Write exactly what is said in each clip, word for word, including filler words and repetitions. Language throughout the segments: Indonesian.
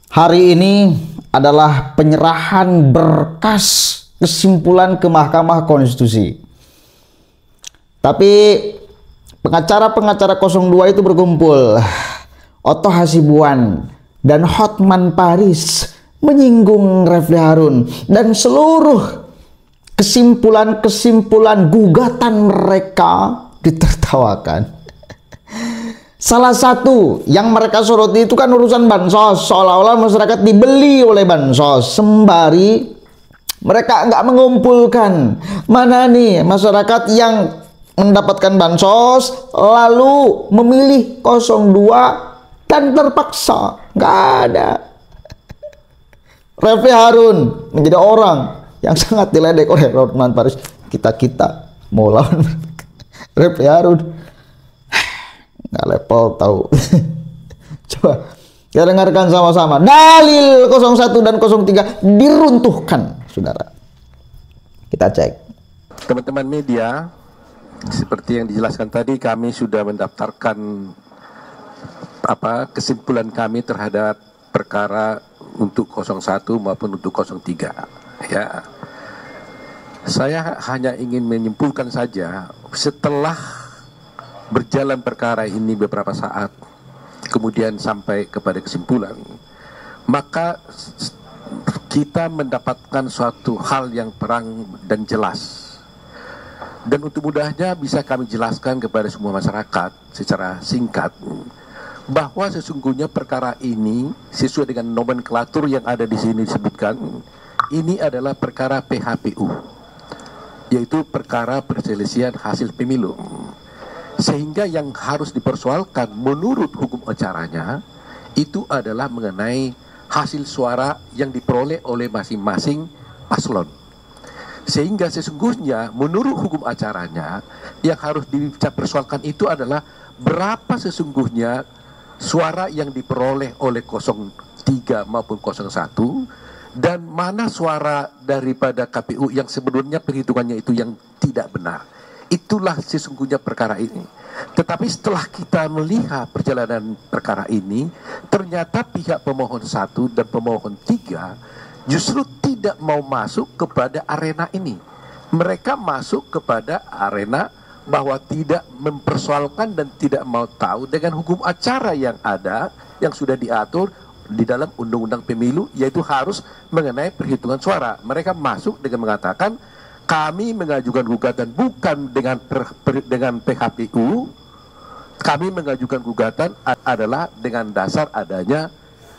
Hari ini adalah penyerahan berkas kesimpulan ke Mahkamah Konstitusi. Tapi pengacara-pengacara nol dua itu berkumpul. Otto Hasibuan dan Hotman Paris menyinggung Refli Harun dan seluruh kesimpulan-kesimpulan gugatan mereka ditertawakan. Salah satu yang mereka soroti itu kan urusan bansos, seolah-olah masyarakat dibeli oleh bansos, sembari mereka nggak mengumpulkan mana nih masyarakat yang mendapatkan bansos lalu memilih nol dua dan terpaksa. Nggak ada. Refli Harun menjadi orang yang sangat diledek oleh Hotman Paris. Kita-kita mau lawan Refli Harun, nggak level tahu. Coba kita dengarkan sama-sama. Dalil nol satu dan nol tiga diruntuhkan, saudara. Kita cek. Teman-teman media, seperti yang dijelaskan tadi, kami sudah mendaftarkan apa kesimpulan kami terhadap perkara untuk nol satu maupun untuk nol tiga. Ya, saya hanya ingin menyimpulkan saja, setelah berjalan perkara ini beberapa saat, kemudian sampai kepada kesimpulan, maka kita mendapatkan suatu hal yang terang dan jelas. Dan untuk mudahnya bisa kami jelaskan kepada semua masyarakat secara singkat, bahwa sesungguhnya perkara ini sesuai dengan nomenklatur yang ada di sini disebutkan, ini adalah perkara P H P U, yaitu perkara perselisihan hasil pemilu. Sehingga yang harus dipersoalkan menurut hukum acaranya itu adalah mengenai hasil suara yang diperoleh oleh masing-masing paslon. Sehingga sesungguhnya menurut hukum acaranya yang harus dipersoalkan itu adalah berapa sesungguhnya suara yang diperoleh oleh nol tiga maupun nol satu, dan mana suara daripada K P U yang sebenarnya perhitungannya itu yang tidak benar. Itulah sesungguhnya perkara ini. Tetapi setelah kita melihat perjalanan perkara ini, ternyata pihak pemohon satu dan pemohon tiga justru tidak mau masuk kepada arena ini. Mereka masuk kepada arena bahwa tidak mempersoalkan dan tidak mau tahu dengan hukum acara yang ada, yang sudah diatur di dalam undang-undang pemilu, yaitu harus mengenai perhitungan suara. Mereka masuk dengan mengatakan, kami mengajukan gugatan bukan dengan per, per, dengan P H P U, kami mengajukan gugatan adalah dengan dasar adanya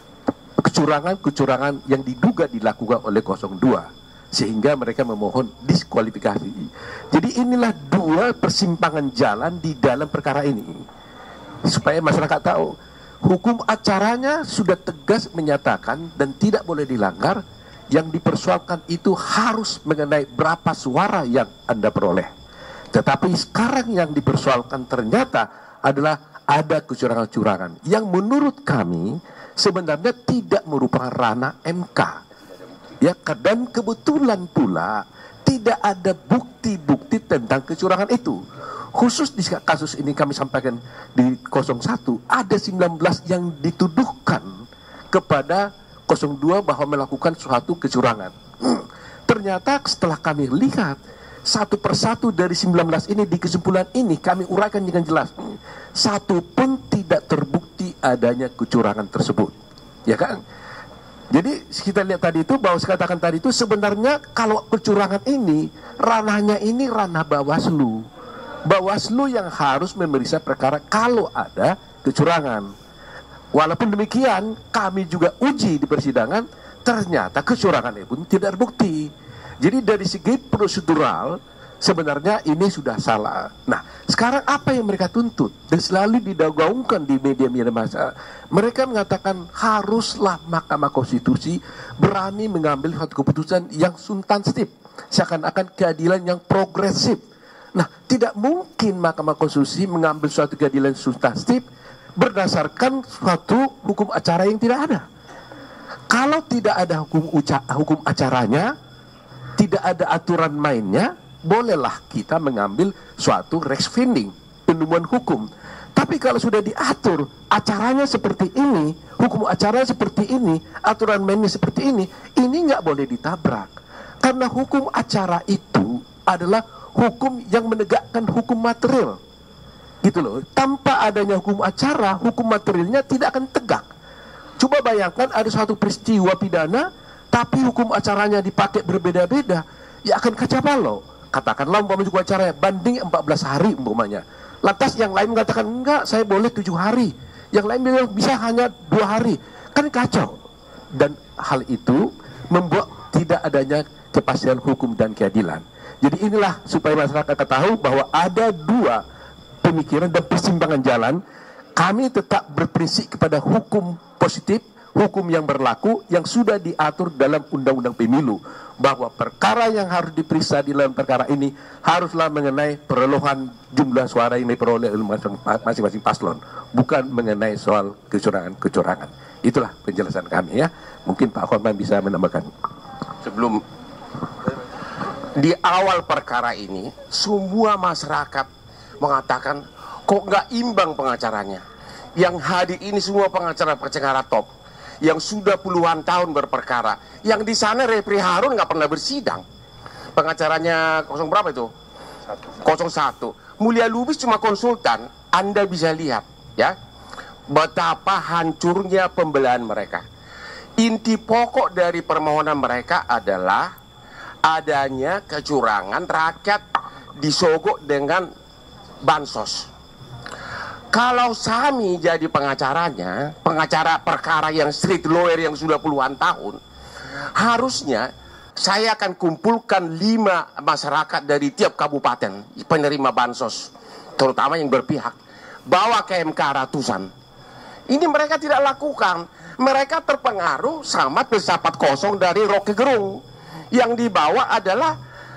kecurangan-kecurangan yang diduga dilakukan oleh nol dua, sehingga mereka memohon diskualifikasi. Jadi inilah dua persimpangan jalan di dalam perkara ini, supaya masyarakat tahu hukum acaranya sudah tegas menyatakan dan tidak boleh dilanggar. Yang dipersoalkan itu harus mengenai berapa suara yang Anda peroleh. Tetapi sekarang yang dipersoalkan ternyata adalah ada kecurangan-kecurangan yang menurut kami sebenarnya tidak merupakan ranah M K. Ya, dan kebetulan pula tidak ada bukti-bukti tentang kecurangan itu. Khusus di kasus ini kami sampaikan di nol satu, ada sembilan belas yang dituduhkan kepada nol dua bahwa melakukan suatu kecurangan. Hmm. Ternyata setelah kami lihat satu persatu dari sembilan belas ini di kesimpulan ini kami uraikan dengan jelas. Hmm. Satu pun tidak terbukti adanya kecurangan tersebut. Ya kan? Jadi kita lihat tadi itu, bahwa saya katakan tadi itu sebenarnya kalau kecurangan ini ranahnya ini ranah Bawaslu. Bawaslu yang harus memeriksa perkara kalau ada kecurangan. Walaupun demikian, kami juga uji di persidangan, ternyata kecurangan itu pun tidak terbukti. Jadi dari segi prosedural, sebenarnya ini sudah salah. Nah, sekarang apa yang mereka tuntut? Dan selalu digaungkan di media-media massa. Mereka mengatakan haruslah Mahkamah Konstitusi berani mengambil suatu keputusan yang substantif, seakan-akan keadilan yang progresif. Nah, tidak mungkin Mahkamah Konstitusi mengambil suatu keadilan substantif berdasarkan suatu hukum acara yang tidak ada. Kalau tidak ada hukum uca, hukum acaranya, tidak ada aturan mainnya, bolehlah kita mengambil suatu res finding, penemuan hukum. Tapi kalau sudah diatur acaranya seperti ini, hukum acara seperti ini, aturan mainnya seperti ini, ini nggak boleh ditabrak. Karena hukum acara itu adalah hukum yang menegakkan hukum material. Gitu loh. Tanpa adanya hukum acara, hukum materialnya tidak akan tegak. Coba bayangkan ada suatu peristiwa pidana, tapi hukum acaranya dipakai berbeda-beda, ya akan kacau balau. Katakanlah umpamanya hukum acaranya banding empat belas hari umpamanya. Lantas yang lain mengatakan enggak, saya boleh tujuh hari. Yang lain bilang bisa hanya dua hari. Kan kacau. Dan hal itu membuat tidak adanya kepastian hukum dan keadilan. Jadi inilah supaya masyarakat tahu bahwa ada dua pemikiran dan persimpangan jalan. Kami tetap berprinsip kepada hukum positif, hukum yang berlaku, yang sudah diatur dalam Undang-Undang Pemilu. Bahwa perkara yang harus diperiksa di dalam perkara ini haruslah mengenai perolehan jumlah suara yang diperoleh oleh masing-masing paslon, bukan mengenai soal kecurangan-kecurangan. Itulah penjelasan kami ya. Mungkin Pak Khotman bisa menambahkan. Sebelum di awal perkara ini, semua masyarakat mengatakan kok nggak imbang pengacaranya. Yang hadir ini semua pengacara-pengacara top yang sudah puluhan tahun berperkara. Yang di sana Refri Harun nggak pernah bersidang. Pengacaranya kosong berapa itu? kosong satu. Mulia Lubis cuma konsultan. Anda bisa lihat ya betapa hancurnya pembelaan mereka. Inti pokok dari permohonan mereka adalah adanya kecurangan rakyat disogok dengan bansos. Kalau Sami jadi pengacaranya, pengacara perkara yang street lawyer yang sudah puluhan tahun, harusnya saya akan kumpulkan lima masyarakat dari tiap kabupaten penerima bansos, terutama yang berpihak, bawa ke M K ratusan. Ini mereka tidak lakukan. Mereka terpengaruh sama filsafat kosong dari Rocky Gerung. Yang dibawa adalah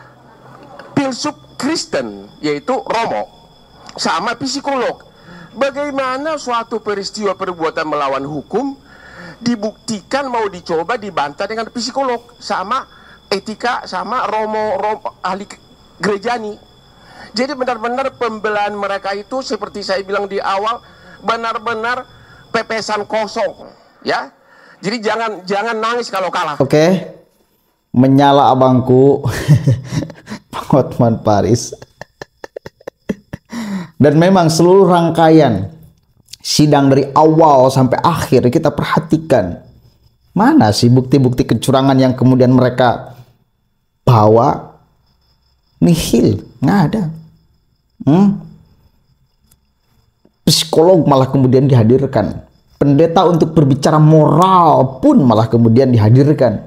filsuf Kristen, yaitu Romo, sama psikolog. Bagaimana suatu peristiwa perbuatan melawan hukum dibuktikan mau dicoba dibantah dengan psikolog sama etika sama Romo, Romo ahli gerejani. Jadi benar-benar pembelaan mereka itu seperti saya bilang di awal benar-benar pepesan kosong, ya. Jadi jangan jangan nangis kalau kalah. Oke, okay. Menyala abangku, Pak Hotman Paris. Dan memang seluruh rangkaian sidang dari awal sampai akhir kita perhatikan, mana sih bukti-bukti kecurangan yang kemudian mereka bawa? Nihil, nggak ada. Hmm? Psikolog malah kemudian dihadirkan. Pendeta untuk berbicara moral pun malah kemudian dihadirkan.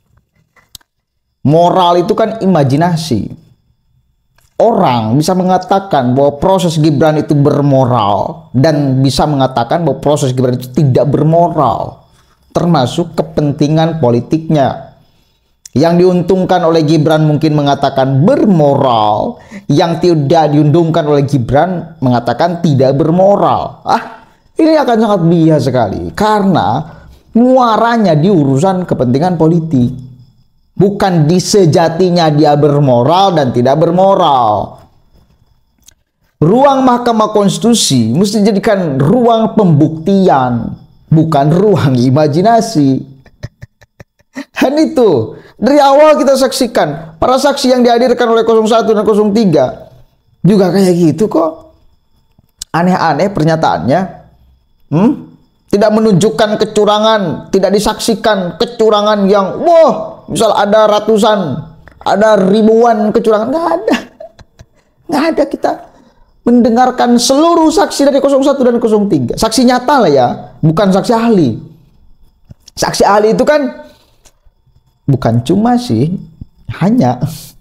Moral itu kan imajinasi. Orang bisa mengatakan bahwa proses Gibran itu bermoral dan bisa mengatakan bahwa proses Gibran itu tidak bermoral, termasuk kepentingan politiknya. Yang diuntungkan oleh Gibran mungkin mengatakan bermoral, yang tidak diuntungkan oleh Gibran mengatakan tidak bermoral. Ah, ini akan sangat bias sekali karena muaranya di urusan kepentingan politik. Bukan di sejatinya dia bermoral dan tidak bermoral. Ruang Mahkamah Konstitusi mesti dijadikan ruang pembuktian, bukan ruang imajinasi. Dan itu dari awal kita saksikan para saksi yang dihadirkan oleh nol satu dan nol tiga juga kayak gitu kok. Aneh-aneh pernyataannya. Hmm? Tidak menunjukkan kecurangan, tidak disaksikan kecurangan yang wah, misal ada ratusan, ada ribuan kecurangan, nggak ada, nggak ada. Kita mendengarkan seluruh saksi dari nol satu dan nol tiga, saksi nyata lah ya, bukan saksi ahli. Saksi ahli itu kan bukan cuma sih, hanya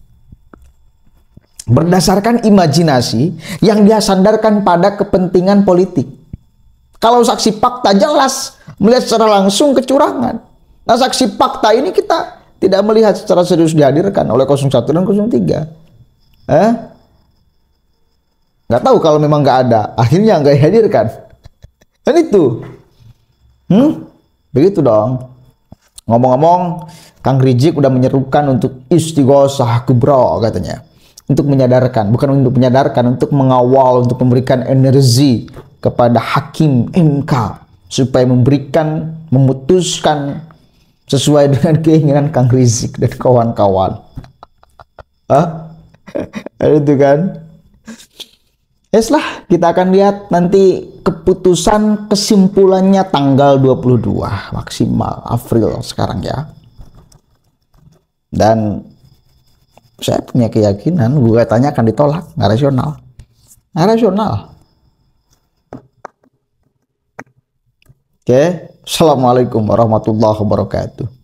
berdasarkan imajinasi yang dia sandarkan pada kepentingan politik. Kalau saksi fakta jelas melihat secara langsung kecurangan. Nah, saksi fakta ini kita tidak melihat secara serius dihadirkan oleh nol satu dan nol tiga. Eh? Nggak tahu kalau memang nggak ada, akhirnya nggak dihadirkan. Dan itu, hmm? Begitu dong. Ngomong-ngomong, Kang Rizik udah menyerukan untuk istighosah kubra katanya, untuk menyadarkan, bukan untuk menyadarkan, untuk mengawal, untuk memberikan energi kepada hakim M K supaya memberikan, memutuskan sesuai dengan keinginan Kang Rizik dan kawan-kawan. Hah? Itu kan. Yes lah, kita akan lihat nanti keputusan kesimpulannya tanggal dua puluh dua maksimal April sekarang ya. Dan saya punya keyakinan gugatannya akan ditolak, nggak rasional. Nggak rasional. Oke, Assalamualaikum warahmatullahi wabarakatuh.